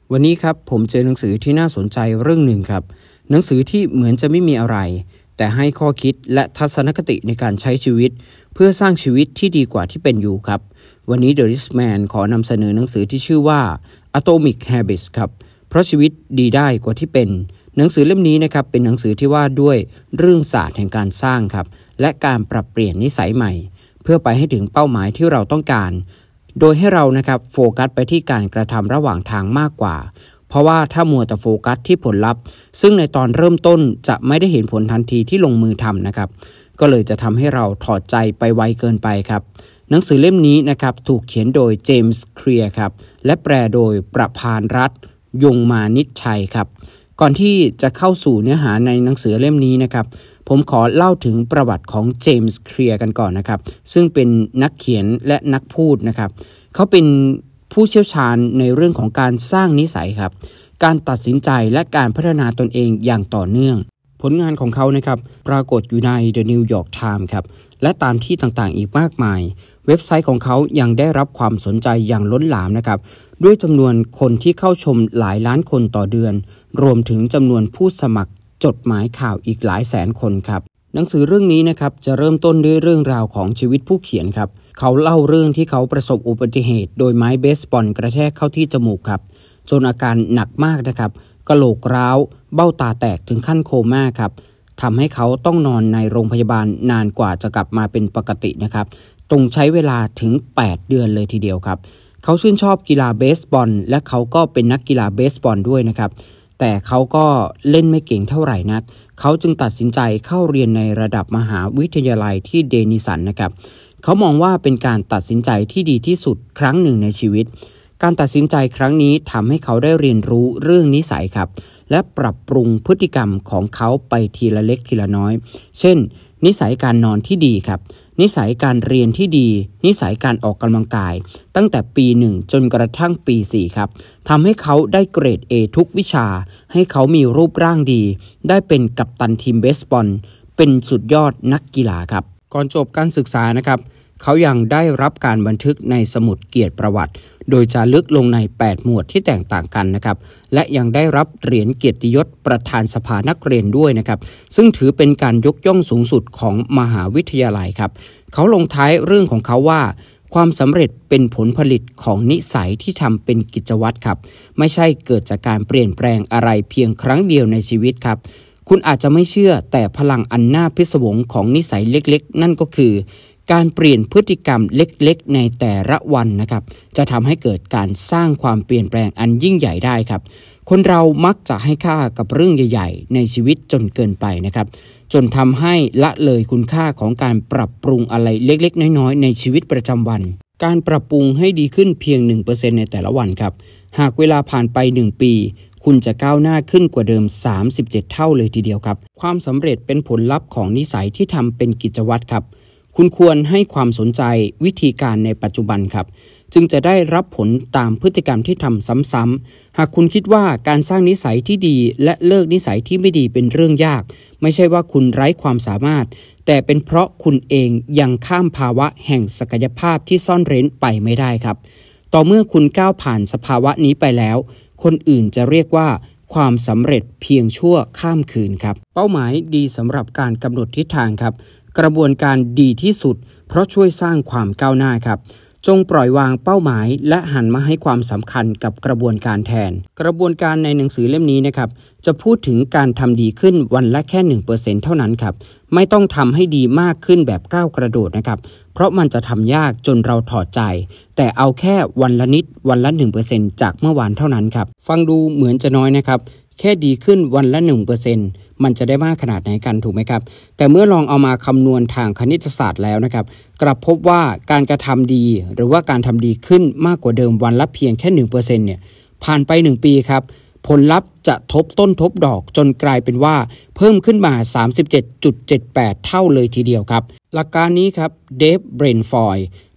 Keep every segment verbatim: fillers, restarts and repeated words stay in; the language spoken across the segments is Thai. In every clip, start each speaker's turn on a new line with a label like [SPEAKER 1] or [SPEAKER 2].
[SPEAKER 1] วันนี้ครับผมเจอหนังสือที่น่าสนใจเรื่องหนึ่งครับหนังสือที่เหมือนจะไม่มีอะไรแต่ให้ข้อคิดและทัศนคติในการใช้ชีวิตเพื่อสร้างชีวิตที่ดีกว่าที่เป็นอยู่ครับวันนี้ The Rich Man ขอนำเสนอหนังสือที่ชื่อว่า Atomic Habits ครับเพราะชีวิตดีได้กว่าที่เป็นหนังสือเล่มนี้นะครับเป็นหนังสือที่ว่าด้วยเรื่องศาสตร์แห่งการสร้างครับและการปรับเปลี่ยนนิสัยใหม่เพื่อไปให้ถึงเป้าหมายที่เราต้องการโดยให้เรานะครับโฟกัสไปที่การกระทำระหว่างทางมากกว่าเพราะว่าถ้ามัวแต่โฟกัสที่ผลลัพธ์ซึ่งในตอนเริ่มต้นจะไม่ได้เห็นผลทันทีที่ลงมือทำนะครับก็เลยจะทำให้เราถอดใจไปไวเกินไปครับหนังสือเล่มนี้นะครับถูกเขียนโดยเจมส์เคลียร์ครับและแปลโดยประภานรัตน์ยงมานิชชัยครับก่อนที่จะเข้าสู่เนื้อหาในหนังสือเล่มนี้นะครับผมขอเล่าถึงประวัติของเจมส์เคลียร์กันก่อนนะครับซึ่งเป็นนักเขียนและนักพูดนะครับเขาเป็นผู้เชี่ยวชาญในเรื่องของการสร้างนิสัยครับการตัดสินใจและการพัฒนาตนเองอย่างต่อเนื่องผลงานของเขานะครับปรากฏอยู่ใน The New York Times ครับและตามที่ต่างๆอีกมากมายเว็บไซต์ของเขายังได้รับความสนใจอย่างล้นหลามนะครับด้วยจำนวนคนที่เข้าชมหลายล้านคนต่อเดือนรวมถึงจำนวนผู้สมัครจดหมายข่าวอีกหลายแสนคนครับหนังสือเรื่องนี้นะครับจะเริ่มต้นด้วยเรื่องราวของชีวิตผู้เขียนครับเขาเล่าเรื่องที่เขาประสบอุบัติเหตุโดยไม้เบสบอลกระแทกเข้าที่จมูกครับจนอาการหนักมากนะครับกะโหลกร้าวเบ้าตาแตกถึงขั้นโคม่าครับทำให้เขาต้องนอนในโรงพยาบาลนานกว่าจะกลับมาเป็นปกตินะครับต้องใช้เวลาถึงแปดเดือนเลยทีเดียวครับเขาชื่นชอบกีฬาเบสบอลและเขาก็เป็นนักกีฬาเบสบอลด้วยนะครับแต่เขาก็เล่นไม่เก่งเท่าไหร่นักเขาจึงตัดสินใจเข้าเรียนในระดับมหาวิทยาลัยที่เดนิสันนะครับเขามองว่าเป็นการตัดสินใจที่ดีที่สุดครั้งหนึ่งในชีวิตการตัดสินใจครั้งนี้ทำให้เขาได้เรียนรู้เรื่องนิสัยครับและปรับปรุงพฤติกรรมของเขาไปทีละเล็กทีละน้อยเช่นนิสัยการนอนที่ดีครับนิสัยการเรียนที่ดีนิสัยการออกกำลังกายตั้งแต่ปีหนึ่งจนกระทั่งปีสี่ครับทำให้เขาได้เกรด A ทุกวิชาให้เขามีรูปร่างดีได้เป็นกัปตันทีมเบสบอลเป็นสุดยอดนักกีฬาครับก่อนจบการศึกษานะครับเขายังได้รับการบันทึกในสมุดเกียรติประวัติโดยจะลึกลงในแปดหมวดที่แตกต่างกันนะครับและยังได้รับเหรียญเกียรติยศประธานสภานักเรียนด้วยนะครับซึ่งถือเป็นการยกย่องสูงสุดของมหาวิทยาลัยครับเขาลงท้ายเรื่องของเขาว่าความสำเร็จเป็นผลผลิตของนิสัยที่ทำเป็นกิจวัตรครับไม่ใช่เกิดจากการเปลี่ยนแปลงอะไรเพียงครั้งเดียวในชีวิตครับคุณอาจจะไม่เชื่อแต่พลังอันน่าพิศวงของนิสัยเล็กๆนั่นก็คือการเปลี่ยนพฤติกรรมเล็กๆในแต่ละวันนะครับจะทำให้เกิดการสร้างความเปลี่ยนแปลงอันยิ่งใหญ่ได้ครับคนเรามักจะให้ค่ากับเรื่องใหญ่ๆในชีวิตจนเกินไปนะครับจนทำให้ละเลยคุณค่าของการปรับปรุงอะไรเล็กๆน้อยๆในชีวิตประจำวันการปรับปรุงให้ดีขึ้นเพียง หนึ่งเปอร์เซ็นต์ ในแต่ละวันครับหากเวลาผ่านไปหนึ่งปีคุณจะก้าวหน้าขึ้นกว่าเดิมสามสิบเจ็ดเท่าเลยทีเดียวครับความสำเร็จเป็นผลลัพธ์ของนิสัยที่ทำเป็นกิจวัตรครับคุณควรให้ความสนใจวิธีการในปัจจุบันครับจึงจะได้รับผลตามพฤติกรรมที่ทำซ้ำๆหากคุณคิดว่าการสร้างนิสัยที่ดีและเลิกนิสัยที่ไม่ดีเป็นเรื่องยากไม่ใช่ว่าคุณไร้ความสามารถแต่เป็นเพราะคุณเองยังข้ามภาวะแห่งศักยภาพที่ซ่อนเร้นไปไม่ได้ครับต่อเมื่อคุณก้าวผ่านสภาวะนี้ไปแล้วคนอื่นจะเรียกว่าความสำเร็จเพียงชั่วข้ามคืนครับเป้าหมายดีสำหรับการกำหนดทิศทางครับกระบวนการดีที่สุดเพราะช่วยสร้างความก้าวหน้าครับจงปล่อยวางเป้าหมายและหันมาให้ความสำคัญกับกระบวนการแทนกระบวนการในหนังสือเล่มนี้นะครับจะพูดถึงการทำดีขึ้นวันละแค่ หนึ่งเปอร์เซ็นต์ เท่านั้นครับไม่ต้องทำให้ดีมากขึ้นแบบก้าวกระโดดนะครับเพราะมันจะทำยากจนเราถอดใจแต่เอาแค่วันละนิดวันละ หนึ่งเปอร์เซ็นต์ จากเมื่อวานเท่านั้นครับฟังดูเหมือนจะน้อยนะครับแค่ดีขึ้นวันละ หนึ่งเปอร์เซ็นต์ มันจะได้มากขนาดไหนกันถูกไหมครับแต่เมื่อลองเอามาคำนวณทางคณิตศาสตร์แล้วนะครับกลับพบว่าการกระทำดีหรือว่าการทำดีขึ้นมากกว่าเดิมวันละเพียงแค่ หนึ่งเปอร์เซ็นต์ เนี่ยผ่านไปหนึ่งปีครับผลลัพธ์จะทบต้นทบดอกจนกลายเป็นว่าเพิ่มขึ้นมา สามสิบเจ็ดจุดเจ็ดแปด เท่าเลยทีเดียวครับหลักการนี้ครับเดฟเบรนฟอยด์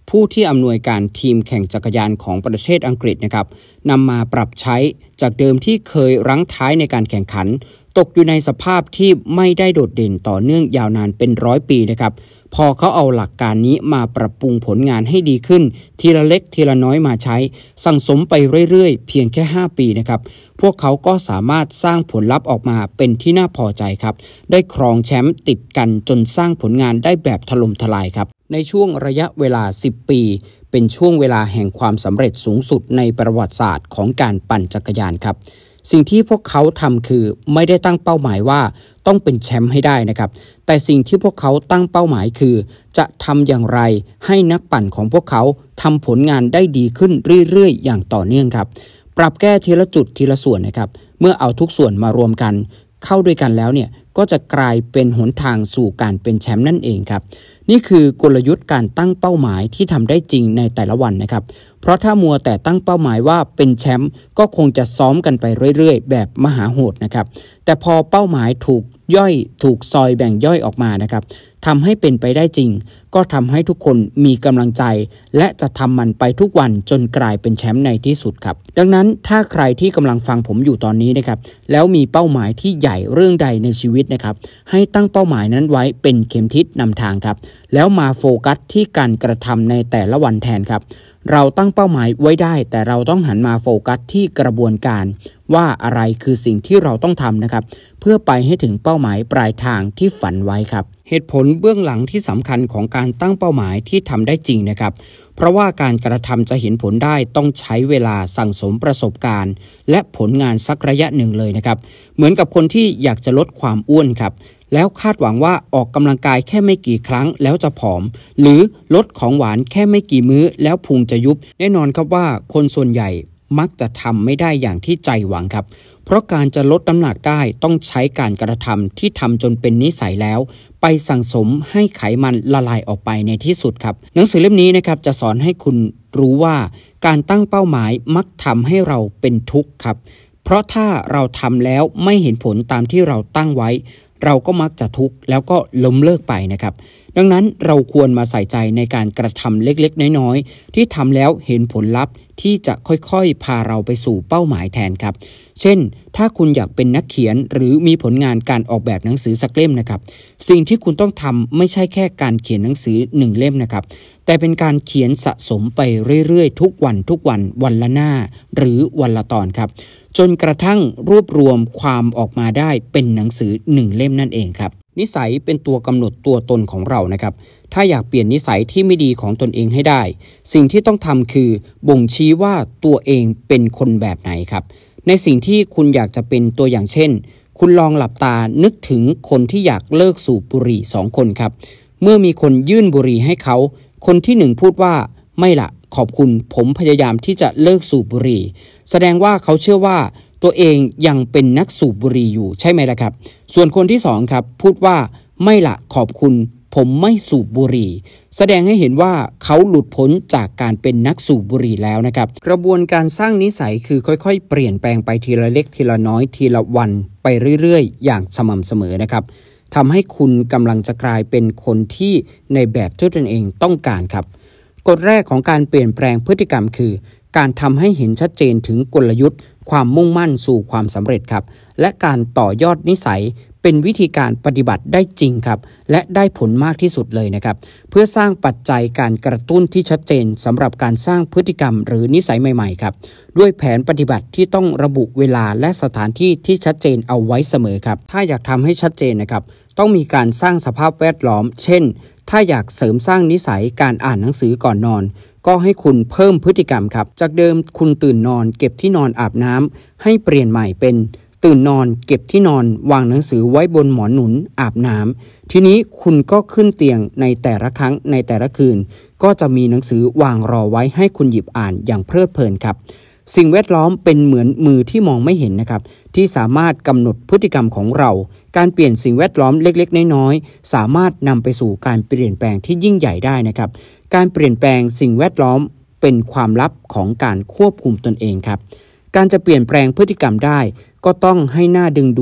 [SPEAKER 1] ผู้ที่อำนวยการทีมแข่งจักรยานของประเทศอังกฤษนะครับนำมาปรับใช้จากเดิมที่เคยรั้งท้ายในการแข่งขันตกอยู่ในสภาพที่ไม่ได้โดดเด่นต่อเนื่องยาวนานเป็นร้อยปีนะครับพอเขาเอาหลักการนี้มาปรับปรุงผลงานให้ดีขึ้นทีละเล็กทีละน้อยมาใช้สั่งสมไปเรื่อยๆเพียงแค่ห้าปีนะครับพวกเขาก็สามารถสร้างผลลัพธ์ออกมาเป็นที่น่าพอใจครับได้ครองแชมป์ติดกันจนสร้างผลงานได้แบบถล่มทลายครับในช่วงระยะเวลาสิบปีเป็นช่วงเวลาแห่งความสำเร็จสูงสุดในประวัติศาสตร์ของการปั่นจักรยานครับสิ่งที่พวกเขาทำคือไม่ได้ตั้งเป้าหมายว่าต้องเป็นแชมป์ให้ได้นะครับแต่สิ่งที่พวกเขาตั้งเป้าหมายคือจะทำอย่างไรให้นักปั่นของพวกเขาทำผลงานได้ดีขึ้นเรื่อยๆอย่างต่อเนื่องครับปรับแก้ทีละจุดทีละส่วนนะครับเมื่อเอาทุกส่วนมารวมกันเข้าด้วยกันแล้วเนี่ยก็จะกลายเป็นหนทางสู่การเป็นแชมป์นั่นเองครับนี่คือกลยุทธ์การตั้งเป้าหมายที่ทำได้จริงในแต่ละวันนะครับเพราะถ้ามัวแต่ตั้งเป้าหมายว่าเป็นแชมป์ก็คงจะซ้อมกันไปเรื่อยๆแบบมหาโหดนะครับแต่พอเป้าหมายถูกย่อยถูกซอยแบ่งย่อยออกมานะครับทำให้เป็นไปได้จริงก็ทำให้ทุกคนมีกำลังใจและจะทำมันไปทุกวันจนกลายเป็นแชมป์ในที่สุดครับดังนั้นถ้าใครที่กำลังฟังผมอยู่ตอนนี้นะครับแล้วมีเป้าหมายที่ใหญ่เรื่องใดในชีวิตนะครับให้ตั้งเป้าหมายนั้นไว้เป็นเข็มทิศนำทางครับแล้วมาโฟกัสที่การกระทำในแต่ละวันแทนครับเราตั้งเป้าหมายไว้ได้แต่เราต้องหันมาโฟกัสที่กระบวนการว่าอะไรคือสิ่งที่เราต้องทำนะครับเพื่อไปให้ถึงเป้าหมายปลายทางที่ฝันไว้ครับเหตุผลเบื้องหลังที่สำคัญของการตั้งเป้าหมายที่ทำได้จริงนะครับเพราะว่าการกระทำจะเห็นผลได้ต้องใช้เวลาสั่งสมประสบการณ์และผลงานสักระยะหนึ่งเลยนะครับเหมือนกับคนที่อยากจะลดความอ้วนครับแล้วคาดหวังว่าออกกำลังกายแค่ไม่กี่ครั้งแล้วจะผอมหรือลดของหวานแค่ไม่กี่มื้อแล้วพุงจะยุบแน่นอนครับว่าคนส่วนใหญ่มักจะทำไม่ได้อย่างที่ใจหวังครับเพราะการจะลดน้ำหนักได้ต้องใช้การกระทำที่ทำจนเป็นนิสัยแล้วไปสั่งสมให้ไขมันละลายออกไปในที่สุดครับหนังสือเล่มนี้นะครับจะสอนให้คุณรู้ว่าการตั้งเป้าหมายมักทำให้เราเป็นทุกข์ครับเพราะถ้าเราทำแล้วไม่เห็นผลตามที่เราตั้งไว้เราก็มักจะทุกข์แล้วก็ล้มเลิกไปนะครับดังนั้นเราควรมาใส่ใจในการกระทำเล็กๆน้อยๆที่ทำแล้วเห็นผลลัพธ์ที่จะค่อยๆพาเราไปสู่เป้าหมายแทนครับเช่นถ้าคุณอยากเป็นนักเขียนหรือมีผลงานการออกแบบหนังสือสักเล่มนะครับสิ่งที่คุณต้องทำไม่ใช่แค่การเขียนหนังสือหนึ่งเล่มนะครับแต่เป็นการเขียนสะสมไปเรื่อยๆทุกวันทุกวันวันละหน้าหรือวันละตอนครับจนกระทั่งรวบรวมความออกมาได้เป็นหนังสือหนึ่งเล่มนั่นเองครับนิสัยเป็นตัวกำหนดตัวตนของเรานะครับถ้าอยากเปลี่ยนนิสัยที่ไม่ดีของตนเองให้ได้สิ่งที่ต้องทำคือบ่งชี้ว่าตัวเองเป็นคนแบบไหนครับในสิ่งที่คุณอยากจะเป็นตัวอย่างเช่นคุณลองหลับตานึกถึงคนที่อยากเลิกสูบบุหรี่สองคนครับเมื่อมีคนยื่นบุหรี่ให้เขาคนที่หนึ่งพูดว่าไม่ละขอบคุณผมพยายามที่จะเลิกสูบบุหรี่แสดงว่าเขาเชื่อว่าตัวเองยังเป็นนักสูบบุหรี่อยู่ใช่ไหมล่ะครับส่วนคนที่สองครับพูดว่าไม่ละขอบคุณผมไม่สูบบุหรี่แสดงให้เห็นว่าเขาหลุดพ้นจากการเป็นนักสูบบุหรี่แล้วนะครับกระบวนการสร้างนิสัยคือค่อยๆเปลี่ยนแปลงไปทีละเล็กทีละน้อยทีละวันไปเรื่อยๆอย่างสม่ำเสมอนะครับทำให้คุณกำลังจะกลายเป็นคนที่ในแบบที่ตนเองต้องการครับกฎแรกของการเปลี่ยนแปลงพฤติกรรมคือการทำให้เห็นชัดเจนถึงกลยุทธ์ความมุ่งมั่นสู่ความสำเร็จครับและการต่อยอดนิสัยเป็นวิธีการปฏิบัติได้จริงครับและได้ผลมากที่สุดเลยนะครับเพื่อสร้างปัจจัยการกระตุ้นที่ชัดเจนสำหรับการสร้างพฤติกรรมหรือนิสัยใหม่ๆครับด้วยแผนปฏิบัติที่ต้องระบุเวลาและสถานที่ที่ชัดเจนเอาไว้เสมอครับถ้าอยากทำให้ชัดเจนนะครับต้องมีการสร้างสภาพแวดล้อมเช่นถ้าอยากเสริมสร้างนิสัยการอ่านหนังสือก่อนนอนก็ให้คุณเพิ่มพฤติกรรมครับจากเดิมคุณตื่นนอนเก็บที่นอนอาบน้ำให้เปลี่ยนใหม่เป็นตื่นนอนเก็บที่นอนวางหนังสือไว้บนหมอนหนุนอาบน้ำทีนี้คุณก็ขึ้นเตียงในแต่ละครั้งในแต่ละคืนก็จะมีหนังสือวางรอไว้ให้คุณหยิบอ่านอย่างเพลิดเพลินครับสิ่งแวดล้อมเป็นเหมือนมือที่มองไม่เห็นนะครับที่สามารถกำหนดพฤติกรรมของเราการเปลี่ยนสิ่งแวดล้อมเล็กๆน้อยๆสามารถนำไปสู่การเปลี่ยนแปลงที่ยิ่งใหญ่ได้นะครับการเปลี่ยนแปลงสิ่งแวดล้อมเป็นความลับของการควบคุมตนเองครับการจะเปลี่ยนแปลงพฤติกรรมได้ก็ต้องให้หน้าดึงดูด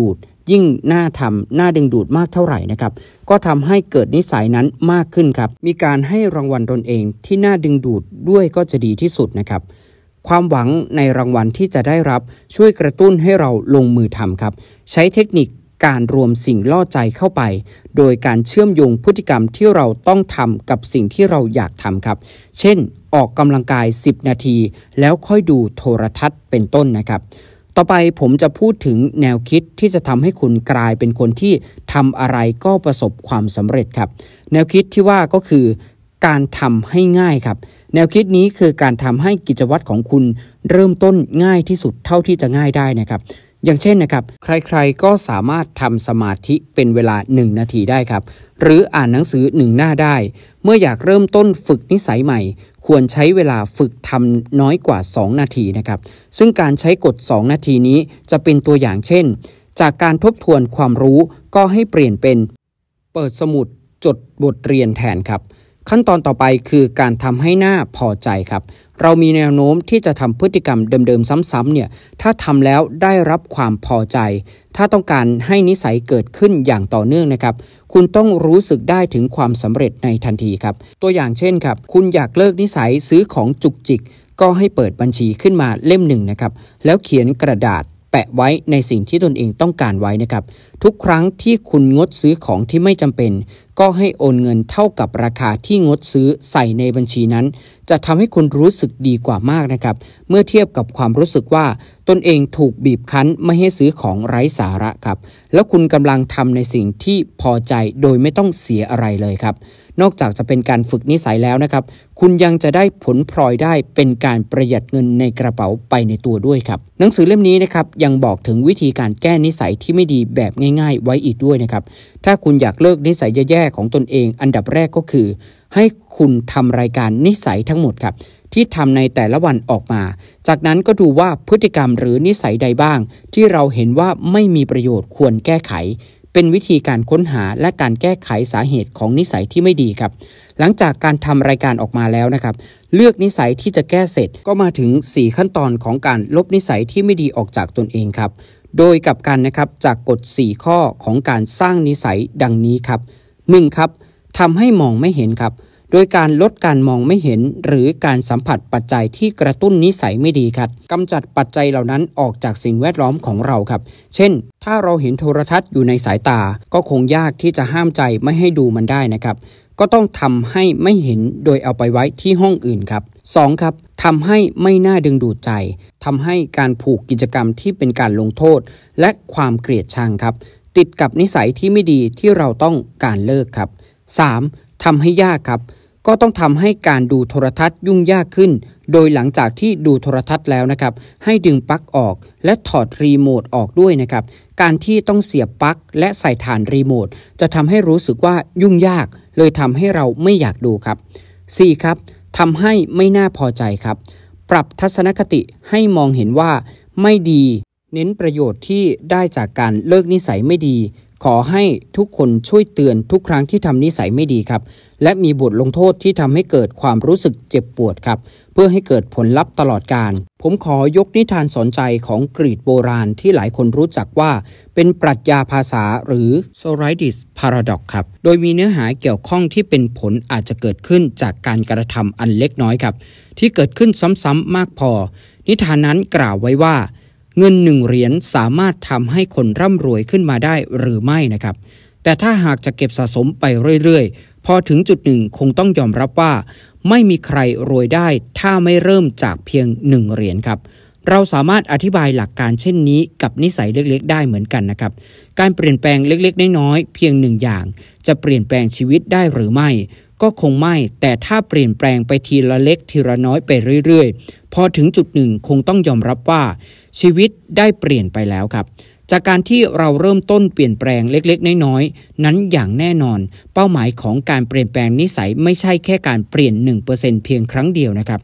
[SPEAKER 1] ยิ่งน่าทำน่าดึงดูดมากเท่าไหร่นะครับก็ทำให้เกิดนิสัยนั้นมากขึ้นครับมีการให้รางวัลตนเองที่น่าดึงดูดด้วยก็จะดีที่สุดนะครับความหวังในรางวัลที่จะได้รับช่วยกระตุ้นให้เราลงมือทำครับใช้เทคนิคการรวมสิ่งล่อใจเข้าไปโดยการเชื่อมโยงพฤติกรรมที่เราต้องทำกับสิ่งที่เราอยากทำครับเช่นออกกำลังกายสิบนาทีแล้วค่อยดูโทรทัศน์เป็นต้นนะครับต่อไปผมจะพูดถึงแนวคิดที่จะทำให้คุณกลายเป็นคนที่ทำอะไรก็ประสบความสำเร็จครับแนวคิดที่ว่าก็คือการทำให้ง่ายครับแนวคิดนี้คือการทำให้กิจวัตรของคุณเริ่มต้นง่ายที่สุดเท่าที่จะง่ายได้นะครับอย่างเช่นนะครับใครๆก็สามารถทำสมาธิเป็นเวลาหนึ่งนาทีได้ครับหรืออ่านหนังสือหนึ่งหน้าได้เมื่ออยากเริ่มต้นฝึกนิสัยใหม่ควรใช้เวลาฝึกทำน้อยกว่าสองนาทีนะครับซึ่งการใช้กฎสองนาทีนี้จะเป็นตัวอย่างเช่นจากการทบทวนความรู้ก็ให้เปลี่ยนเป็นเปิดสมุดจดบทเรียนแทนครับขั้นตอนต่อไปคือการทำให้หน้าพอใจครับเรามีแนวโน้มที่จะทำพฤติกรรมเดิมๆซ้ำๆเนี่ยถ้าทำแล้วได้รับความพอใจถ้าต้องการให้นิสัยเกิดขึ้นอย่างต่อเนื่องนะครับคุณต้องรู้สึกได้ถึงความสำเร็จในทันทีครับตัวอย่างเช่นครับคุณอยากเลิกนิสัยซื้อของจุกจิกก็ให้เปิดบัญชีขึ้นมาเล่มหนึ่งนะครับแล้วเขียนกระดาษแปะไว้ในสิ่งที่ตนเองต้องการไว้นะครับทุกครั้งที่คุณงดซื้อของที่ไม่จำเป็นก็ให้โอนเงินเท่ากับราคาที่งดซื้อใส่ในบัญชีนั้นจะทำให้คุณรู้สึกดีกว่ามากนะครับเมื่อเทียบกับความรู้สึกว่าตนเองถูกบีบคั้นไม่ให้ซื้อของไร้สาระครับแล้วคุณกำลังทำในสิ่งที่พอใจโดยไม่ต้องเสียอะไรเลยครับนอกจากจะเป็นการฝึกนิสัยแล้วนะครับคุณยังจะได้ผลพลอยได้เป็นการประหยัดเงินในกระเป๋าไปในตัวด้วยครับหนังสือเล่มนี้นะครับยังบอกถึงวิธีการแก้นิสัยที่ไม่ดีแบบง่ายๆไว้อีกด้วยนะครับถ้าคุณอยากเลิกนิสัยแย่ๆของตนเองอันดับแรกก็คือให้คุณทำรายการนิสัยทั้งหมดครับที่ทำในแต่ละวันออกมาจากนั้นก็ดูว่าพฤติกรรมหรือนิสัยใดบ้างที่เราเห็นว่าไม่มีประโยชน์ควรแก้ไขเป็นวิธีการค้นหาและการแก้ไขสาเหตุของนิสัยที่ไม่ดีครับหลังจากการทำรายการออกมาแล้วนะครับเลือกนิสัยที่จะแก้เสร็จก็มาถึงสี่ขั้นตอนของการลบนิสัยที่ไม่ดีออกจากตนเองครับโดยกับกันนะครับจากกฎสี่ข้อของการสร้างนิสัยดังนี้ครับหนึ่งครับทำให้มองไม่เห็นครับโดยการลดการมองไม่เห็นหรือการสัมผัสปัจจัยที่กระตุ้นนิสัยไม่ดีครับกำจัดปัจจัยเหล่านั้นออกจากสิ่งแวดล้อมของเราครับเช่นถ้าเราเห็นโทรทัศน์อยู่ในสายตาก็คงยากที่จะห้ามใจไม่ให้ดูมันได้นะครับก็ต้องทำให้ไม่เห็นโดยเอาไปไว้ที่ห้องอื่นครับสองครับทำให้ไม่น่าดึงดูดใจทำให้การผูกกิจกรรมที่เป็นการลงโทษและความเกลียดชังครับติดกับนิสัยที่ไม่ดีที่เราต้องการเลิกครับสามทำให้ยากครับก็ต้องทำให้การดูโทรทัศน์ยุ่งยากขึ้นโดยหลังจากที่ดูโทรทัศน์แล้วนะครับให้ดึงปลั๊กออกและถอดรีโมทออกด้วยนะครับการที่ต้องเสียบปลั๊กและใส่ถ่านรีโมทจะทำให้รู้สึกว่ายุ่งยากเลยทำให้เราไม่อยากดูครับสี่ครับทำให้ไม่น่าพอใจครับปรับทัศนคติให้มองเห็นว่าไม่ดีเน้นประโยชน์ที่ได้จากการเลิกนิสัยไม่ดีขอให้ทุกคนช่วยเตือนทุกครั้งที่ทำนิสัยไม่ดีครับและมีบทลงโทษที่ทำให้เกิดความรู้สึกเจ็บปวดครับเพื่อให้เกิดผลลัพธ์ตลอดกาลผมขอยกนิทานสอนใจของกรีกโบราณที่หลายคนรู้จักว่าเป็นปรัชญาภาษาหรือ Socrates Paradox ครับโดยมีเนื้อหาเกี่ยวข้องที่เป็นผลอาจจะเกิดขึ้นจากการกระทำอันเล็กน้อยครับที่เกิดขึ้นซ้ำๆมากพอนิทานนั้นกล่าวไว้ว่าเงินหนึ่งเหรียญสามารถทำให้คนร่ำรวยขึ้นมาได้หรือไม่นะครับแต่ถ้าหากจะเก็บสะสมไปเรื่อยๆพอถึงจุดหนึ่งคงต้องยอมรับว่าไม่มีใครรวยได้ถ้าไม่เริ่มจากเพียงหนึ่งเหรียญครับเราสามารถอธิบายหลักการเช่นนี้กับนิสัยเล็กๆได้เหมือนกันนะครับการเปลี่ยนแปลงเล็กๆน้อยๆเพียงหนึ่งอย่างจะเปลี่ยนแปลงชีวิตได้หรือไม่ก็คงไม่แต่ถ้าเปลี่ยนแปลงไปทีละเล็กทีละน้อยไปเรื่อยๆพอถึงจุดหนึ่งคงต้องยอมรับว่าชีวิตได้เปลี่ยนไปแล้วครับจากการที่เราเริ่มต้นเปลี่ยนแปลงเล็กๆน้อยๆนั้นอย่างแน่นอนเป้าหมายของการเปลี่ยนแปลงนิสัยไม่ใช่แค่การเปลี่ยน หนึ่งเปอร์เซ็นต์ เพียงครั้งเดียวนะครับแ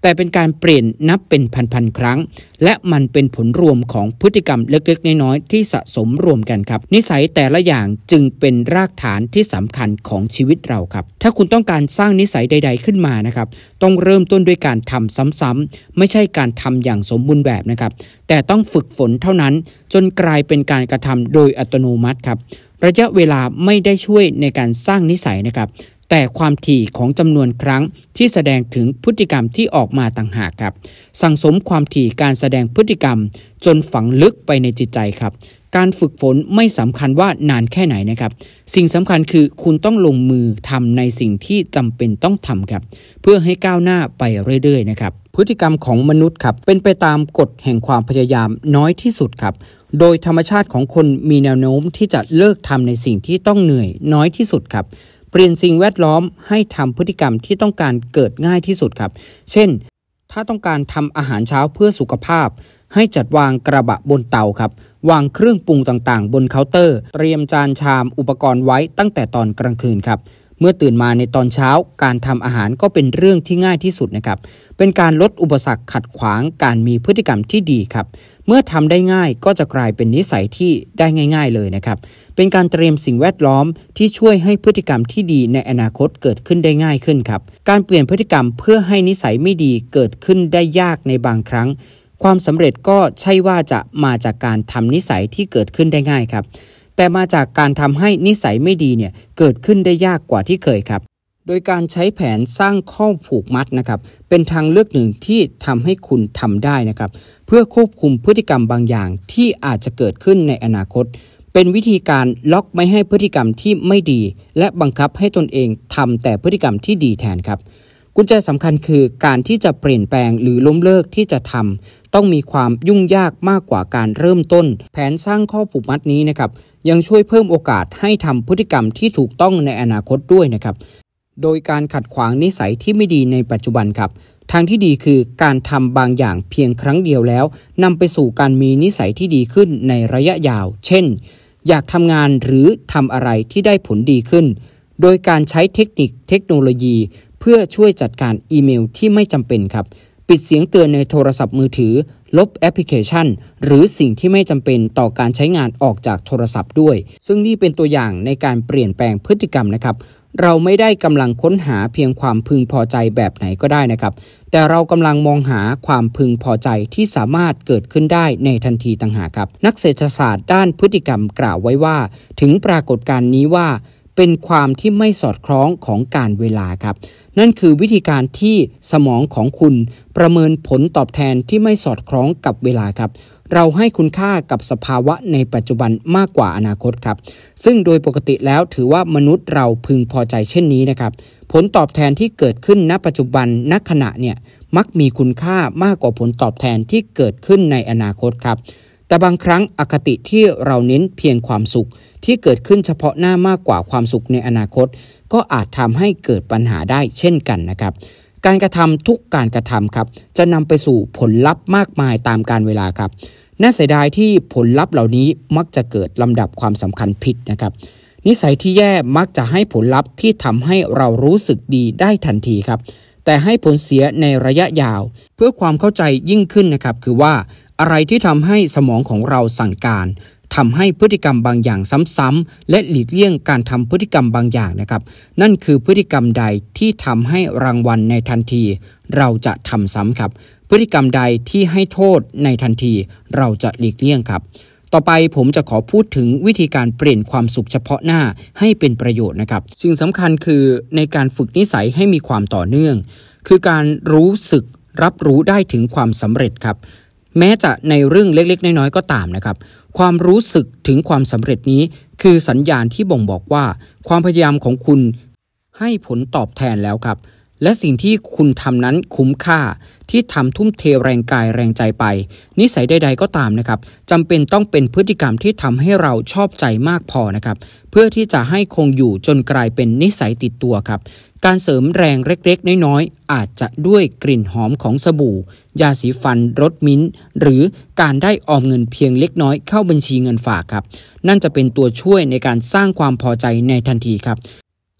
[SPEAKER 1] แต่เป็นการเปลี่ยนนับเป็นพันๆครั้งและมันเป็นผลรวมของพฤติกรรมเล็กๆน้อยๆที่สะสมรวมกันครับนิสัยแต่ละอย่างจึงเป็นรากฐานที่สำคัญของชีวิตเราครับถ้าคุณต้องการสร้างนิสัยใดๆขึ้นมานะครับต้องเริ่มต้นด้วยการทำซ้ำๆไม่ใช่การทำอย่างสมบูรณ์แบบนะครับแต่ต้องฝึกฝนเท่านั้นจนกลายเป็นการกระทำโดยอัตโนมัติครับระยะเวลาไม่ได้ช่วยในการสร้างนิสัยนะครับแต่ความถี่ของจำนวนครั้งที่แสดงถึงพฤติกรรมที่ออกมาต่างหากครับสั่งสมความถี่การแสดงพฤติกรรมจนฝังลึกไปในจิตใจครับการฝึกฝนไม่สำคัญว่านานแค่ไหนนะครับสิ่งสำคัญคือคุณต้องลงมือทำในสิ่งที่จำเป็นต้องทำครับเพื่อให้ก้าวหน้าไปเรื่อยๆนะครับพฤติกรรมของมนุษย์ครับเป็นไปตามกฎแห่งความพยายามน้อยที่สุดครับโดยธรรมชาติของคนมีแนวโน้มที่จะเลิกทำในสิ่งที่ต้องเหนื่อยน้อยที่สุดครับเปลี่ยนสิ่งแวดล้อมให้ทำพฤติกรรมที่ต้องการเกิดง่ายที่สุดครับเช่นถ้าต้องการทำอาหารเช้าเพื่อสุขภาพให้จัดวางกระบะบนเตาครับวางเครื่องปรุงต่างๆบนเคาน์เตอร์เตรียมจานชามอุปกรณ์ไว้ตั้งแต่ตอนกลางคืนครับเมื่อตื่นมาในตอนเช้าการทำอาหารก็เป็นเรื่องที่ง่ายที่สุดนะครับเป็นการลดอุปสรรคขัดขวางการมีพฤติกรรมที่ดีครับเมื่อทำได้ง่ายก็จะกลายเป็นนิสัยที่ได้ง่ายๆเลยนะครับเป็นการเตรียมสิ่งแวดล้อมที่ช่วยให้พฤติกรรมที่ดีในอนาคตเกิดขึ้นได้ง่ายขึ้นครับการเปลี่ยนพฤติกรรมเพื่อให้นิสัยไม่ดีเกิดขึ้นได้ยากในบางครั้งความสำเร็จก็ใช่ว่าจะมาจากการทำนิสัยที่เกิดขึ้นได้ง่ายครับแต่มาจากการทำให้นิสัยไม่ดีเนี่ยเกิดขึ้นได้ยากกว่าที่เคยครับโดยการใช้แผนสร้างข้อผูกมัดนะครับเป็นทางเลือกหนึ่งที่ทำให้คุณทำได้นะครับเพื่อควบคุมพฤติกรรมบางอย่างที่อาจจะเกิดขึ้นในอนาคตเป็นวิธีการล็อกไม่ให้พฤติกรรมที่ไม่ดีและบังคับให้ตนเองทำแต่พฤติกรรมที่ดีแทนครับกุญแจสำคัญคือการที่จะเปลี่ยนแปลงหรือล้มเลิกที่จะทำต้องมีความยุ่งยากมากกว่าการเริ่มต้นแผนสร้างข้อผูกมัดนี้นะครับยังช่วยเพิ่มโอกาสให้ทำพฤติกรรมที่ถูกต้องในอนาคตด้วยนะครับโดยการขัดขวางนิสัยที่ไม่ดีในปัจจุบันครับทางที่ดีคือการทำบางอย่างเพียงครั้งเดียวแล้วนำไปสู่การมีนิสัยที่ดีขึ้นในระยะยาวเช่นอยากทำงานหรือทำอะไรที่ได้ผลดีขึ้นโดยการใช้เทคนิคเทคโนโลยีเพื่อช่วยจัดการอีเมลที่ไม่จำเป็นครับปิดเสียงเตือนในโทรศัพท์มือถือลบแอปพลิเคชันหรือสิ่งที่ไม่จำเป็นต่อการใช้งานออกจากโทรศัพท์ด้วยซึ่งนี่เป็นตัวอย่างในการเปลี่ยนแปลงพฤติกรรมนะครับเราไม่ได้กำลังค้นหาเพียงความพึงพอใจแบบไหนก็ได้นะครับแต่เรากำลังมองหาความพึงพอใจที่สามารถเกิดขึ้นได้ในทันทีต่างหากครับนักเศรษฐศาสตร์ด้านพฤติกรรมกล่าวไว้ว่าถึงปรากฏการณ์นี้ว่าเป็นความที่ไม่สอดคล้องของการเวลาครับนั่นคือวิธีการที่สมองของคุณประเมินผลตอบแทนที่ไม่สอดคล้องกับเวลาครับเราให้คุณค่ากับสภาวะในปัจจุบันมากกว่าอนาคตครับซึ่งโดยปกติแล้วถือว่ามนุษย์เราพึงพอใจเช่นนี้นะครับผลตอบแทนที่เกิดขึ้นณปัจจุบันณขณะเนี่ยมักมีคุณค่ามากกว่าผลตอบแทนที่เกิดขึ้นในอนาคตครับแต่บางครั้งอคติที่เราเน้นเพียงความสุขที่เกิดขึ้นเฉพาะหน้ามากกว่าความสุขในอนาคตก็อาจทำให้เกิดปัญหาได้เช่นกันนะครับการกระทำทุกการกระทำครับจะนำไปสู่ผลลัพธ์มากมายตามกาลเวลาครับน่าเสียดายที่ผลลัพธ์เหล่านี้มักจะเกิดลำดับความสำคัญผิดนะครับนิสัยที่แย่มักจะให้ผลลัพธ์ที่ทำให้เรารู้สึกดีได้ทันทีครับแต่ให้ผลเสียในระยะยาวเพื่อความเข้าใจยิ่งขึ้นนะครับคือว่าอะไรที่ทำให้สมองของเราสั่งการทำให้พฤติกรรมบางอย่างซ้ำๆและหลีกเลี่ยงการทำพฤติกรรมบางอย่างนะครับนั่นคือพฤติกรรมใดที่ทำให้รางวัลในทันทีเราจะทำซ้ำครับพฤติกรรมใดที่ให้โทษในทันทีเราจะหลีกเลี่ยงครับต่อไปผมจะขอพูดถึงวิธีการเปลี่ยนความสุขเฉพาะหน้าให้เป็นประโยชน์นะครับสิ่งสำคัญคือในการฝึกนิสัยให้มีความต่อเนื่องคือการรู้สึกรับรู้ได้ถึงความสำเร็จครับแม้จะในเรื่องเล็กๆน้อยๆก็ตามนะครับความรู้สึกถึงความสำเร็จนี้คือสัญญาณที่บ่งบอกว่าความพยายามของคุณให้ผลตอบแทนแล้วครับและสิ่งที่คุณทำนั้นคุ้มค่าที่ทำทุ่มเทแรงกายแรงใจไปนิสัยใดๆก็ตามนะครับจำเป็นต้องเป็นพฤติกรรมที่ทำให้เราชอบใจมากพอนะครับเพื่อที่จะให้คงอยู่จนกลายเป็นนิสัยติดตัวครับการเสริมแรงเล็กๆน้อยๆอาจจะด้วยกลิ่นหอมของสบู่ยาสีฟันรสมิ้นท์หรือการได้ออมเงินเพียงเล็กน้อยเข้าบัญชีเงินฝากครับนั่นจะเป็นตัวช่วยในการสร้างความพอใจในทันทีครับ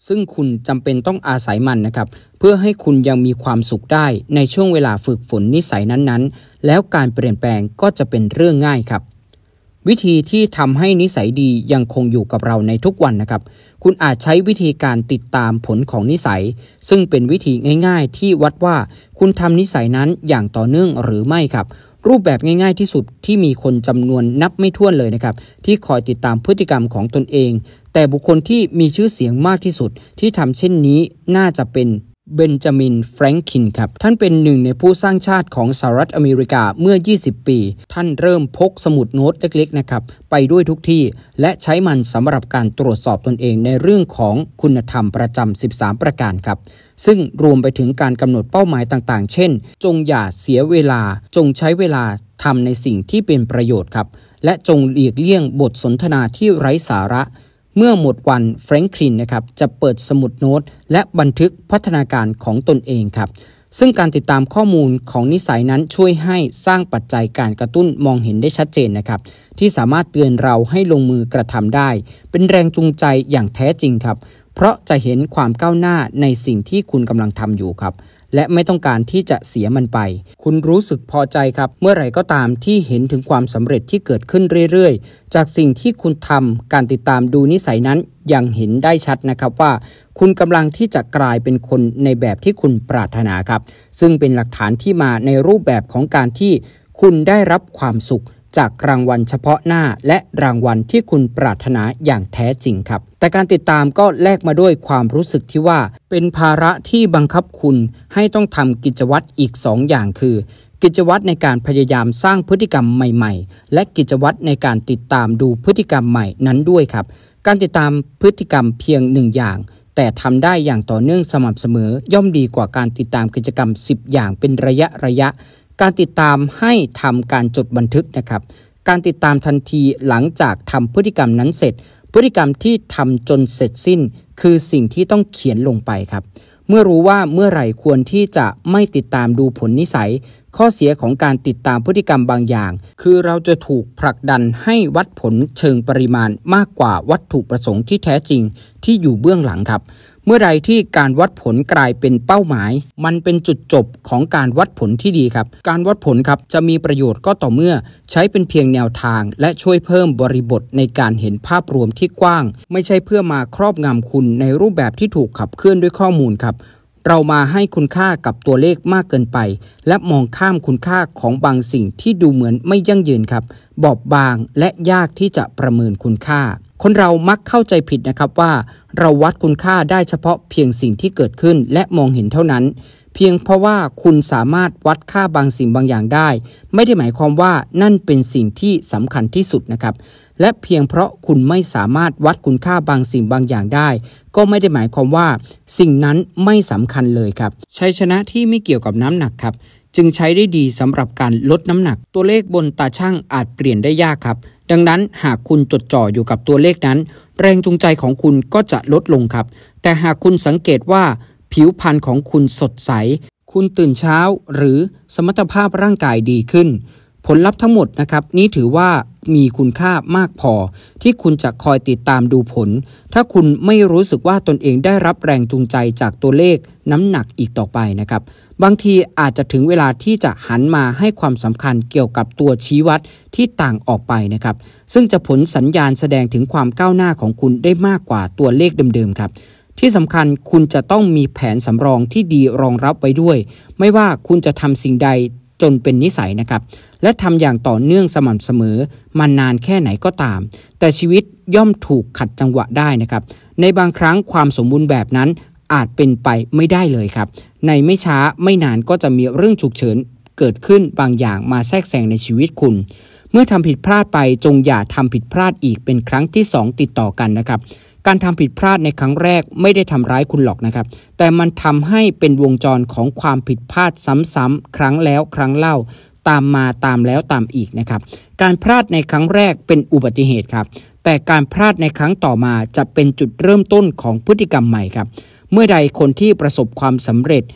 [SPEAKER 1] ซึ่งคุณจำเป็นต้องอาศัยมันนะครับเพื่อให้คุณยังมีความสุขได้ในช่วงเวลาฝึกฝนนิสัยนั้นๆแล้วการเปลี่ยนแปลงก็จะเป็นเรื่องง่ายครับวิธีที่ทำให้นิสัยดียังคงอยู่กับเราในทุกวันนะครับคุณอาจใช้วิธีการติดตามผลของนิสัยซึ่งเป็นวิธีง่ายๆที่วัดว่าคุณทำนิสัยนั้นอย่างต่อเนื่องหรือไม่ครับรูปแบบง่ายๆที่สุดที่มีคนจำนวนนับไม่ถ้วนเลยนะครับที่คอยติดตามพฤติกรรมของตนเองแต่บุคคลที่มีชื่อเสียงมากที่สุดที่ทำเช่นนี้น่าจะเป็นเบนจามิน แฟรงคลินครับท่านเป็นหนึ่งในผู้สร้างชาติของสหรัฐอเมริกาเมื่อยี่สิบปีท่านเริ่มพกสมุดโน้ตเล็กๆนะครับไปด้วยทุกที่และใช้มันสำหรับการตรวจสอบตนเองในเรื่องของคุณธรรมประจำสิบสามประการครับซึ่งรวมไปถึงการกำหนดเป้าหมายต่างๆเช่นจงอย่าเสียเวลาจงใช้เวลาทำในสิ่งที่เป็นประโยชน์ครับและจงหลีกเลี่ยงบทสนทนาที่ไร้สาระเมื่อหมดวันแฟรงคลินนะครับจะเปิดสมุดโน้ตและบันทึกพัฒนาการของตนเองครับซึ่งการติดตามข้อมูลของนิสัยนั้นช่วยให้สร้างปัจจัยการกระตุ้นมองเห็นได้ชัดเจนนะครับที่สามารถเตือนเราให้ลงมือกระทำได้เป็นแรงจูงใจอย่างแท้จริงครับเพราะจะเห็นความก้าวหน้าในสิ่งที่คุณกำลังทำอยู่ครับและไม่ต้องการที่จะเสียมันไปคุณรู้สึกพอใจครับเมื่อไหร่ก็ตามที่เห็นถึงความสำเร็จที่เกิดขึ้นเรื่อยๆจากสิ่งที่คุณทำการติดตามดูนิสัยนั้นยังเห็นได้ชัดนะครับว่าคุณกำลังที่จะกลายเป็นคนในแบบที่คุณปรารถนาครับซึ่งเป็นหลักฐานที่มาในรูปแบบของการที่คุณได้รับความสุขจากรางวัลเฉพาะหน้าและรางวัลที่คุณปรารถนาอย่างแท้จริงครับแต่การติดตามก็แลกมาด้วยความรู้สึกที่ว่าเป็นภาระที่บังคับคุณให้ต้องทำกิจวัตรอีกสองอย่างคือกิจวัตรในการพยายามสร้างพฤติกรรมใหม่ๆและกิจวัตรในการติดตามดูพฤติกรรมใหม่นั้นด้วยครับการติดตามพฤติกรรมเพียงหนึ่งอย่างแต่ทำได้อย่างต่อเนื่องสม่ำเสมอย่อมดีกว่าการติดตามกิจกรรมสิบอย่างเป็นระยะระยะการติดตามให้ทำการจดบันทึกนะครับการติดตามทันทีหลังจากทำพฤติกรรมนั้นเสร็จพฤติกรรมที่ทำจนเสร็จสิ้นคือสิ่งที่ต้องเขียนลงไปครับเมื่อรู้ว่าเมื่อไหร่ควรที่จะไม่ติดตามดูผลนิสัยข้อเสียของการติดตามพฤติกรรมบางอย่างคือเราจะถูกผลักดันให้วัดผลเชิงปริมาณมากกว่าวัตถุประสงค์ที่แท้จริงที่อยู่เบื้องหลังครับเมื่อใดที่การวัดผลกลายเป็นเป้าหมายมันเป็นจุดจบของการวัดผลที่ดีครับการวัดผลครับจะมีประโยชน์ก็ต่อเมื่อใช้เป็นเพียงแนวทางและช่วยเพิ่มบริบทในการเห็นภาพรวมที่กว้างไม่ใช่เพื่อมาครอบงำคุณในรูปแบบที่ถูกขับเคลื่อนด้วยข้อมูลครับเรามาให้คุณค่ากับตัวเลขมากเกินไปและมองข้ามคุณค่าของบางสิ่งที่ดูเหมือนไม่ยั่งยืนครับบอบบางและยากที่จะประเมินคุณค่าคนเรามักเข้าใจผิดนะครับว่าเราวัดคุณค่าได้เฉพาะเพียงสิ่งที่เกิดขึ้นและมองเห็นเท่านั้นเพียงเพราะว่าคุณสามารถวัดค่าบางสิ่งบางอย่างได้ไม่ได้หมายความว่านั่นเป็นสิ่งที่สำคัญที่สุดนะครับและเพียงเพราะคุณไม่สามารถวัดคุณค่าบางสิ่งบางอย่างได้ก็ไม่ได้หมายความว่าสิ่งนั้นไม่สำคัญเลยครับชัยชนะที่ไม่เกี่ยวกับน้ำหนักครับจึงใช้ได้ดีสำหรับการลดน้ำหนักตัวเลขบนตาช่างอาจเปลี่ยนได้ยากครับดังนั้นหากคุณจดจ่ออยู่กับตัวเลขนั้นแรงจูงใจของคุณก็จะลดลงครับแต่หากคุณสังเกตว่าผิวพรรณของคุณสดใสคุณตื่นเช้าหรือสมรรถภาพร่างกายดีขึ้นผลลัพธ์ทั้งหมดนะครับนี้ถือว่ามีคุณค่ามากพอที่คุณจะคอยติดตามดูผลถ้าคุณไม่รู้สึกว่าตนเองได้รับแรงจูงใจจากตัวเลขน้ำหนักอีกต่อไปนะครับบางทีอาจจะถึงเวลาที่จะหันมาให้ความสำคัญเกี่ยวกับตัวชี้วัดที่ต่างออกไปนะครับซึ่งจะผลสัญญาณแสดงถึงความก้าวหน้าของคุณได้มากกว่าตัวเลขเดิมๆครับที่สำคัญคุณจะต้องมีแผนสำรองที่ดีรองรับไว้ด้วยไม่ว่าคุณจะทำสิ่งใดจนเป็นนิสัยนะครับและทำอย่างต่อเนื่องสม่ำเสมอมานานแค่ไหนก็ตามแต่ชีวิตย่อมถูกขัดจังหวะได้นะครับในบางครั้งความสมบูรณ์แบบนั้นอาจเป็นไปไม่ได้เลยครับในไม่ช้าไม่นานก็จะมีเรื่องฉุกเฉินเกิดขึ้นบางอย่างมาแทรกแซงในชีวิตคุณเมื่อทำผิดพลาดไปจงอย่าทำผิดพลาดอีกเป็นครั้งที่สองติดต่อกันนะครับการทำผิดพลาดในครั้งแรกไม่ได้ทำร้ายคุณหรอกนะครับแต่มันทำให้เป็นวงจรของความผิดพลาดซ้ำๆครั้งแล้วครั้งเล่าตามมาตามแล้วตามอีกนะครับการพลาดในครั้งแรกเป็นอุบัติเหตุครับแต่การพลาดในครั้งต่อมาจะเป็นจุดเริ่มต้นของพฤติกรรมใหม่ครับเมื่อใดคนที่ประสบความสำเร็จ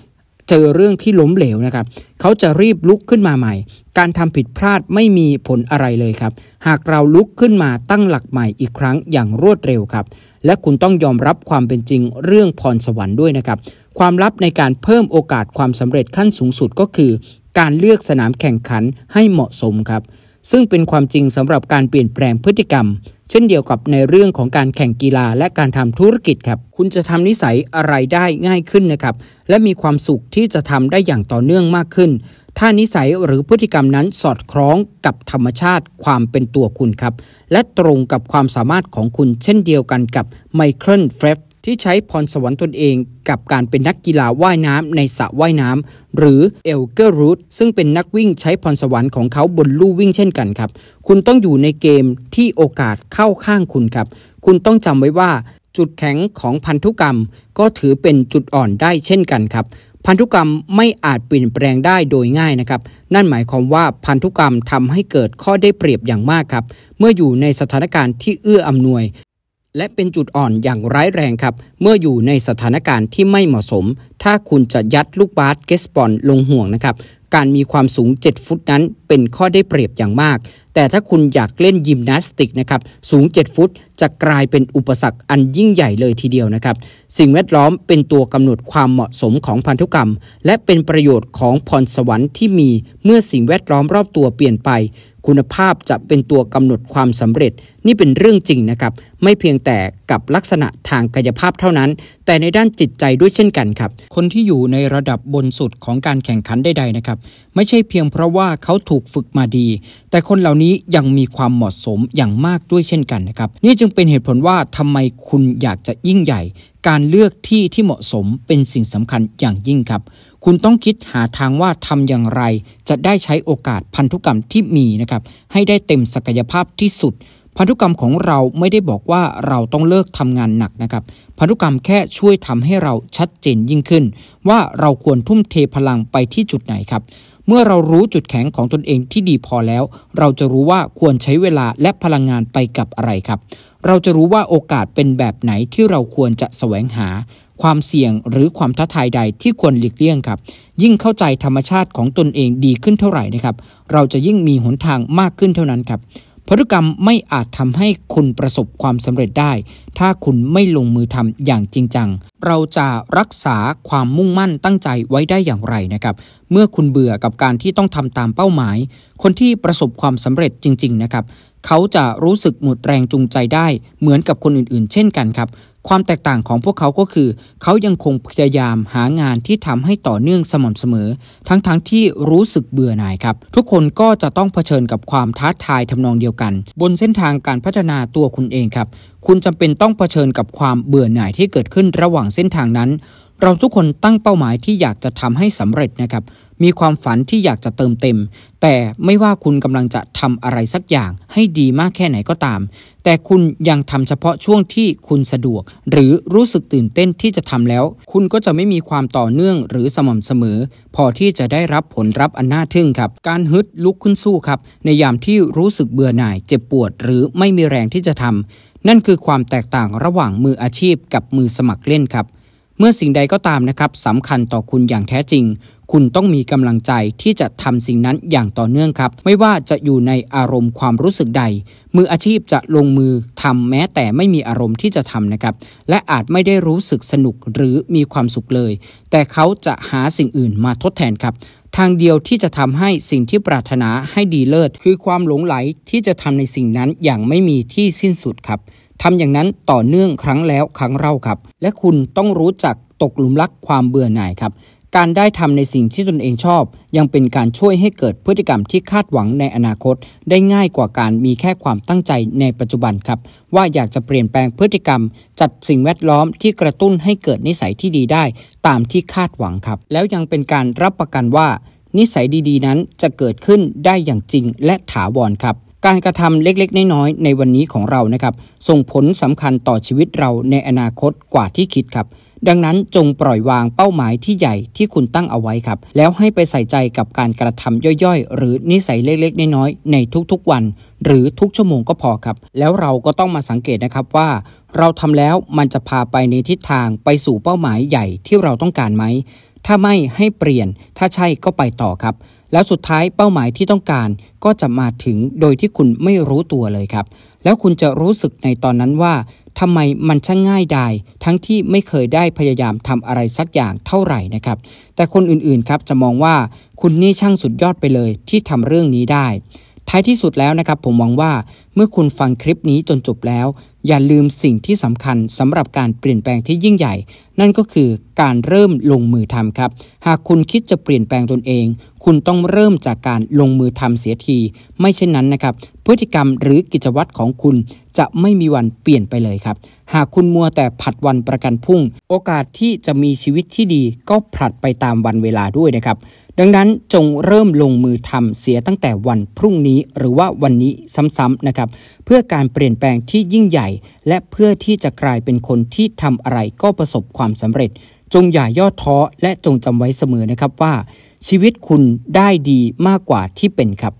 [SPEAKER 1] เจอเรื่องที่ล้มเหลวนะครับเขาจะรีบลุกขึ้นมาใหม่การทำผิดพลาดไม่มีผลอะไรเลยครับหากเราลุกขึ้นมาตั้งหลักใหม่อีกครั้งอย่างรวดเร็วครับและคุณต้องยอมรับความเป็นจริงเรื่องพรสวรรค์ด้วยนะครับความลับในการเพิ่มโอกาสความสำเร็จขั้นสูงสุดก็คือการเลือกสนามแข่งขันให้เหมาะสมครับซึ่งเป็นความจริงสำหรับการเปลี่ยนแปลงพฤติกรรมเช่นเดียวกับในเรื่องของการแข่งกีฬาและการทำธุรกิจครับคุณจะทำนิสัยอะไรได้ง่ายขึ้นนะครับและมีความสุขที่จะทำได้อย่างต่อเนื่องมากขึ้นถ้านิสัยหรือพฤติกรรมนั้นสอดคล้องกับธรรมชาติความเป็นตัวคุณครับและตรงกับความสามารถของคุณเช่นเดียวกันกับไมเคิล เฟลป์ที่ใช้พรสวรรค์ตนเองกับการเป็นนักกีฬาว่ายน้ำในสระว่ายน้ำหรือเอลเกอร์รูทซึ่งเป็นนักวิ่งใช้พรสวรรค์ของเขาบนลู่วิ่งเช่นกันครับคุณต้องอยู่ในเกมที่โอกาสเข้าข้างคุณครับคุณต้องจำไว้ว่าจุดแข็งของพันธุกรรมก็ถือเป็นจุดอ่อนได้เช่นกันครับพันธุกรรมไม่อาจเปลี่ยนแปลงได้โดยง่ายนะครับนั่นหมายความว่าพันธุกรรมทำให้เกิดข้อได้เปรียบอย่างมากครับเมื่ออยู่ในสถานการณ์ที่เอื้ออำนวยและเป็นจุดอ่อนอย่างร้ายแรงครับเมื่ออยู่ในสถานการณ์ที่ไม่เหมาะสมถ้าคุณจะยัดลูกบาสเกตบอลลงห่วงนะครับการมีความสูงเจ็ดฟุตนั้นเป็นข้อได้เปรียบอย่างมากแต่ถ้าคุณอยากเล่นยิมนาสติกนะครับสูงเจ็ดฟุตจะกลายเป็นอุปสรรคอันยิ่งใหญ่เลยทีเดียวนะครับสิ่งแวดล้อมเป็นตัวกำหนดความเหมาะสมของพันธุกรรมและเป็นประโยชน์ของพรสวรรค์ที่มีเมื่อสิ่งแวดล้อมรอบตัวเปลี่ยนไปคุณภาพจะเป็นตัวกำหนดความสำเร็จนี่เป็นเรื่องจริงนะครับไม่เพียงแต่กับลักษณะทางกายภาพเท่านั้นแต่ในด้านจิตใจด้วยเช่นกันครับคนที่อยู่ในระดับบนสุดของการแข่งขันใดๆนะครับไม่ใช่เพียงเพราะว่าเขาถูกฝึกมาดีแต่คนเหล่านี้ยังมีความเหมาะสมอย่างมากด้วยเช่นกันนะครับนี่จึงเป็นเหตุผลว่าทำไมคุณอยากจะยิ่งใหญ่การเลือกที่ที่เหมาะสมเป็นสิ่งสำคัญอย่างยิ่งครับคุณต้องคิดหาทางว่าทำอย่างไรจะได้ใช้โอกาสพันธุกรรมที่มีนะครับให้ได้เต็มศักยภาพที่สุดพันธุกรรมของเราไม่ได้บอกว่าเราต้องเลิกทำงานหนักนะครับพันธุกรรมแค่ช่วยทำให้เราชัดเจนยิ่งขึ้นว่าเราควรทุ่มเทพลังไปที่จุดไหนครับเมื่อเรารู้จุดแข็งของตนเองที่ดีพอแล้วเราจะรู้ว่าควรใช้เวลาและพลังงานไปกับอะไรครับเราจะรู้ว่าโอกาสเป็นแบบไหนที่เราควรจะแสวงหาความเสี่ยงหรือความท้าทายใดที่ควรหลีกเลี่ยงครับยิ่งเข้าใจธรรมชาติของตนเองดีขึ้นเท่าไหร่นะครับเราจะยิ่งมีหนทางมากขึ้นเท่านั้นครับพันธุกรรมไม่อาจทำให้คุณประสบความสำเร็จได้ถ้าคุณไม่ลงมือทำอย่างจริงจังเราจะรักษาความมุ่งมั่นตั้งใจไว้ได้อย่างไรนะครับเมื่อคุณเบื่อกับการที่ต้องทำตามเป้าหมายคนที่ประสบความสำเร็จจริงๆนะครับเขาจะรู้สึกหมดแรงจูงใจได้เหมือนกับคนอื่นๆเช่นกันครับความแตกต่างของพวกเขาก็คือเขายังคงพยายามหางานที่ทำให้ต่อเนื่องสม่ำเสมอทั้งๆ ท, ที่รู้สึกเบื่อหน่ายครับทุกคนก็จะต้องเผชิญกับความท้าทายทำนองเดียวกันบนเส้นทางการพัฒนาตัวคุณเองครับคุณจำเป็นต้องเผชิญกับความเบื่อหน่ายที่เกิดขึ้นระหว่างเส้นทางนั้นเราทุกคนตั้งเป้าหมายที่อยากจะทำให้สำเร็จนะครับมีความฝันที่อยากจะเติมเต็มแต่ไม่ว่าคุณกำลังจะทำอะไรสักอย่างให้ดีมากแค่ไหนก็ตามแต่คุณยังทำเฉพาะช่วงที่คุณสะดวกหรือรู้สึกตื่นเต้นที่จะทำแล้วคุณก็จะไม่มีความต่อเนื่องหรือสม่ำเสมอพอที่จะได้รับผลลัพธ์อันน่าทึ่งครับการฮึดลุกขึ้นสู้ครับในยามที่รู้สึกเบื่อหน่ายเจ็บปวดหรือไม่มีแรงที่จะทำนั่นคือความแตกต่างระหว่างมืออาชีพกับมือสมัครเล่นครับเมื่อสิ่งใดก็ตามนะครับสำคัญต่อคุณอย่างแท้จริงคุณต้องมีกำลังใจที่จะทำสิ่งนั้นอย่างต่อเนื่องครับไม่ว่าจะอยู่ในอารมณ์ความรู้สึกใดมืออาชีพจะลงมือทำแม้แต่ไม่มีอารมณ์ที่จะทำนะครับและอาจไม่ได้รู้สึกสนุกหรือมีความสุขเลยแต่เขาจะหาสิ่งอื่นมาทดแทนครับทางเดียวที่จะทำให้สิ่งที่ปรารถนาให้ดีเลิศคือความหลงไหลที่จะทำในสิ่งนั้นอย่างไม่มีที่สิ้นสุดครับทำอย่างนั้นต่อเนื่องครั้งแล้วครั้งเล่าครับและคุณต้องรู้จักตกหลุมรักความเบื่อหน่ายครับการได้ทำในสิ่งที่ตนเองชอบยังเป็นการช่วยให้เกิดพฤติกรรมที่คาดหวังในอนาคตได้ง่ายกว่าการมีแค่ความตั้งใจในปัจจุบันครับว่าอยากจะเปลี่ยนแปลงพฤติกรรมจัดสิ่งแวดล้อมที่กระตุ้นให้เกิดนิสัยที่ดีได้ตามที่คาดหวังครับแล้วยังเป็นการรับประกันว่านิสัยดีๆนั้นจะเกิดขึ้นได้อย่างจริงและถาวรครับการกระทำเล็กๆน้อยๆในวันนี้ของเรานะครับส่งผลสำคัญต่อชีวิตเราในอนาคตกว่าที่คิดครับดังนั้นจงปล่อยวางเป้าหมายที่ใหญ่ที่คุณตั้งเอาไว้ครับแล้วให้ไปใส่ใจกับการกระทำย่อยๆหรือนิสัยเล็กๆน้อยๆในทุกๆวันหรือทุกชั่วโมงก็พอครับแล้วเราก็ต้องมาสังเกตนะครับว่าเราทำแล้วมันจะพาไปในทิศทางไปสู่เป้าหมายใหญ่ที่เราต้องการไหมถ้าไม่ให้เปลี่ยนถ้าใช่ก็ไปต่อครับแล้วสุดท้ายเป้าหมายที่ต้องการก็จะมาถึงโดยที่คุณไม่รู้ตัวเลยครับแล้วคุณจะรู้สึกในตอนนั้นว่าทำไมมันช่างง่ายดายทั้งที่ไม่เคยได้พยายามทำอะไรสักอย่างเท่าไหร่นะครับแต่คนอื่นๆครับจะมองว่าคุณนี่ช่างสุดยอดไปเลยที่ทำเรื่องนี้ได้ท้ายที่สุดแล้วนะครับผมหวังว่าเมื่อคุณฟังคลิปนี้จนจบแล้วอย่าลืมสิ่งที่สำคัญสำหรับการเปลี่ยนแปลงที่ยิ่งใหญ่นั่นก็คือการเริ่มลงมือทำครับหากคุณคิดจะเปลี่ยนแปลงตนเองคุณต้องเริ่มจากการลงมือทำเสียทีไม่เช่นนั้นนะครับพฤติกรรมหรือกิจวัตรของคุณจะไม่มีวันเปลี่ยนไปเลยครับหากคุณมัวแต่ผัดวันประกันพรุ่งโอกาสที่จะมีชีวิตที่ดีก็ผลัดไปตามวันเวลาด้วยนะครับดังนั้นจงเริ่มลงมือทำเสียตั้งแต่วันพรุ่งนี้หรือว่าวันนี้ซ้ำๆนะครับเพื่อการเปลี่ยนแปลงที่ยิ่งใหญ่และเพื่อที่จะกลายเป็นคนที่ทำอะไรก็ประสบความสำเร็จจงอย่าย่อท้อและจงจำไว้เสมอนะครับว่าชีวิตคุณได้ดีมากกว่าที่เป็นครับ